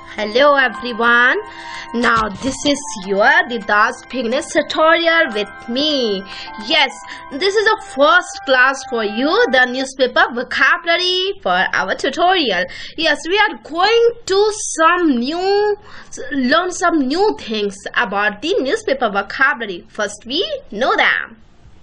Hello everyone. Now this is your Didas Beginners tutorial with me. Yes, this is the first class for you, the newspaper vocabulary for our tutorial. Yes, we are going to learn some new things about the newspaper vocabulary. First we know them.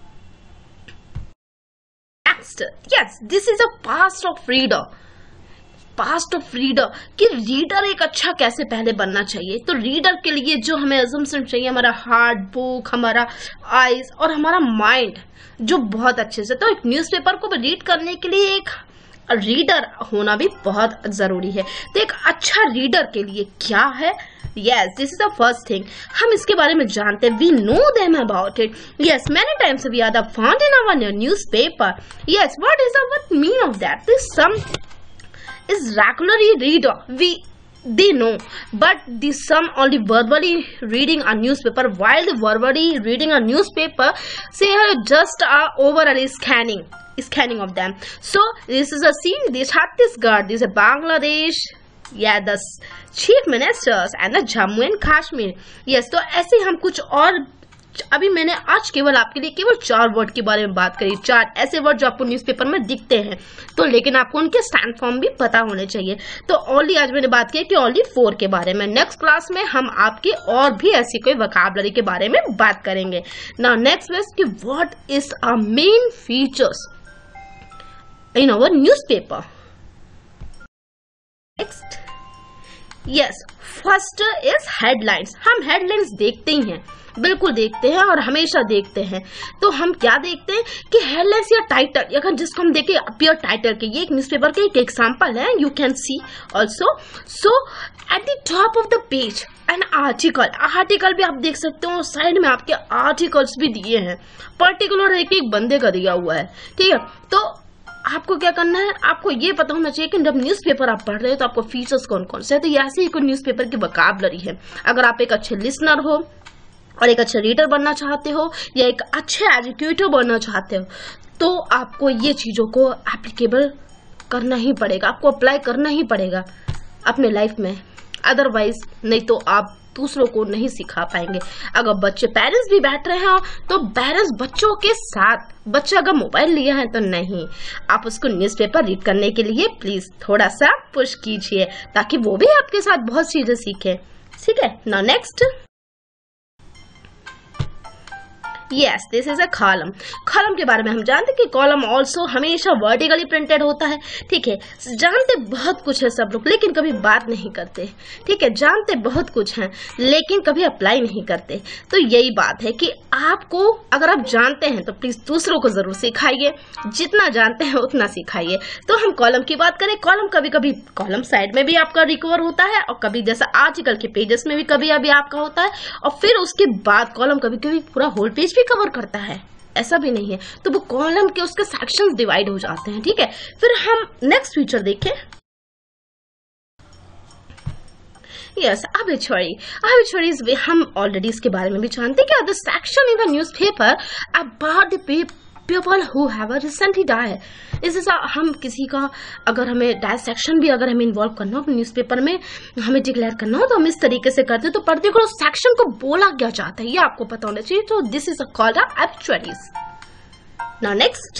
Next, yes, this is a past of reader. Past of reader कि reader एक अच्छा कैसे पहले बनना चाहिए। तो reader के लिए जो हमें अजम्पशन चाहिए, हमारा हार्ट बुक, हमारा आइज और हमारा माइंड जो बहुत अच्छे से। तो एक न्यूज़पेपर को रीड करने के लिए एक रीडर होना भी बहुत जरूरी है। तो एक अच्छा रीडर के लिए क्या है? Yes, this is the first thing. हम इसके बारे में जानते हैं. We know them about it. Yes, many times we are the found in our newspaper. Yes, what is the mean of that? This some is regularly reader. They know, but the some only verbally reading a newspaper, while the verbally reading a newspaper, say just overall scanning of them. So this is a scene. This Chhattisgarh, this is Bangladesh. Yeah, the chief ministers and the Jammu and Kashmir. Yes, तो ऐसे हम कुछ और अभी मैंने आज केवल आपके लिए केवल 4 वर्ड के बारे में बात करी। 4 ऐसे वर्ड जो आपको न्यूज़पेपर में दिखते हैं, तो लेकिन आपको उनके स्टैंड फॉर्म भी पता होने चाहिए। तो ओनली आज मैंने बात की कि ओनली 4 के बारे में। नेक्स्ट क्लास में हम आपके और भी ऐसी कोई वोकैबुलरी के बारे में बात करेंगे। नाउ नेक्स्ट इज कि what is a main features in our newspaper. Next, yes, first is headlines. हम हेडलाइंस देखते ही हैं, बिल्कुल देखते हैं और हमेशा देखते हैं। तो हम क्या देखते हैं कि हेडलाइंस या टाइटल, अगर जिसको हम देखें अपीयर टाइटल के, ये एक न्यूज़पेपर के एक एग्जांपल है। You can see also. So at the top of the page an article भी आप देख सकते हो। साइड में आपके आर्टिकल्स भी दिए हैं, पर्टिकुलर एक बंदे का दिया हुआ है। ठीक है, तो आपको क्या करना है, आपको ये पता होना चाहिए कि जब न्यूज़पेपर आप पढ़ रहे हो तो आपको फीचर्स कौन कौन से है। तो ऐसे ही कोई न्यूज़पेपर की वोकैबुलरी है। अगर आप एक अच्छे लिसनर हो और एक अच्छा रीडर बनना चाहते हो या एक अच्छे एजुकेटर बनना चाहते हो, तो आपको ये चीज़ों को एप्लीकेबल करना ही पड़ेगा, आपको अप्लाई करना ही पड़ेगा अपने लाइफ में। अदरवाइज नहीं तो आप दूसरों को नहीं सिखा पाएंगे। अगर बच्चे पेरेंट्स भी बैठ रहे हो तो पेरेंट्स बच्चों के साथ, बच्चा अगर मोबाइल लिया है तो नहीं, आप उसको न्यूज़पेपर रीड करने के लिए प्लीज थोड़ा सा पुश कीजिए ताकि वो भी आपके साथ बहुत चीजें सीखे। ठीक है, now next, yes, this is a column. Column के बारे में हम जानते हैं कि कॉलम ऑल्सो हमेशा वर्टिकली प्रिंटेड होता है। ठीक है, जानते बहुत कुछ है सब लोग, लेकिन कभी बात नहीं करते। ठीक है, जानते बहुत कुछ है लेकिन कभी अप्लाई नहीं करते। तो यही बात है कि आपको अगर आप जानते हैं तो प्लीज दूसरों को जरूर सिखाइए, जितना जानते हैं उतना सिखाइए। तो हम कॉलम की बात करें, कॉलम कभी कभी कॉलम साइड में भी आपका रिकवर होता है और कभी जैसा आर्टिकल के पेजेस में भी कभी अभी आपका होता है, और फिर उसके बाद कॉलम कभी कभी पूरा होल पेज भी कवर करता है, ऐसा भी नहीं है। तो वो कॉलम के उसके सेक्शंस डिवाइड हो जाते हैं। ठीक है, फिर हम नेक्स्ट फीचर देखें। यस, obituaries हम ऑलरेडी इसके बारे में भी जानते हैं कि the section in the newspaper about the people who have recently died। इससे हम किसी का अगर हमें डायसेक्शन भी अगर हमें इन्वॉल्व करना हो न्यूज़पेपर में, हमें डिक्लेयर करना हो, तो हम इस तरीके से करते हैं। तो पर्टिकुलर सेक्शन को बोला क्या जाता है ये आपको पता होना चाहिए। तो this is called obituaries। Now next,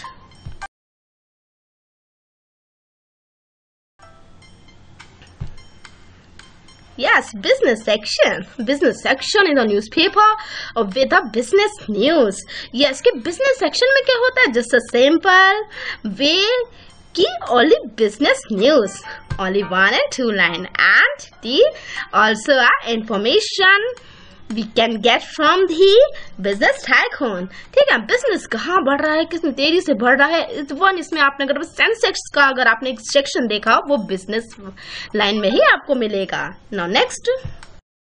yes, business section in the newspaper with the business news। yes, कि business section में क्या होता है, just a simple way कि only business news, only 1 and 2 line, and the also information we can get from the business tycoon। ठीक है, business कहाँ बढ़ रहा है, कितनी तेजी से बढ़ रहा है। इसमें आपने अगर सेंसेक्स का अगर आपने एक सेक्शन देखा, वो बिजनेस लाइन में ही आपको मिलेगा। Now next,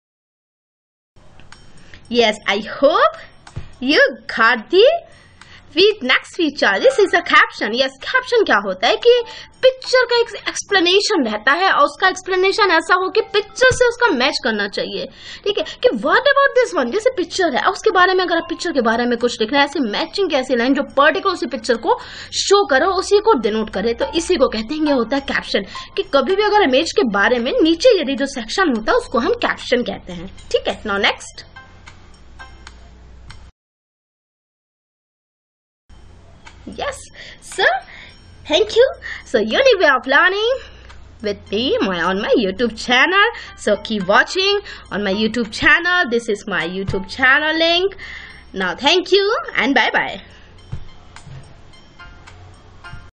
yes, I hope you got the next feature, this is a caption. Yes, caption क्या होता है कि पिक्चर का एक एक्सप्लेनेशन रहता है और उसका एक्सप्लेनेशन ऐसा हो कि पिक्चर से उसका मैच करना चाहिए। ठीक है, कि व्हाट अबाउट दिस वन, जैसे पिक्चर है उसके बारे में, अगर आप पिक्चर के बारे में कुछ लिखना है, ऐसे मैचिंग की ऐसी लाइन जो पर्टिकुलर उसी पिक्चर को शो करो, उसी को डिनोट करे, तो इसी को कहते हैं, ये होता है कैप्शन। कि कभी भी अगर इमेज के बारे में नीचे यदि जो सेक्शन होता है उसको हम कैप्शन कहते हैं। ठीक है, now next. Yes, so thank you. So unique way of learning with me on my YouTube channel. So keep watching on my YouTube channel. This is my YouTube channel link. Now thank you and bye bye.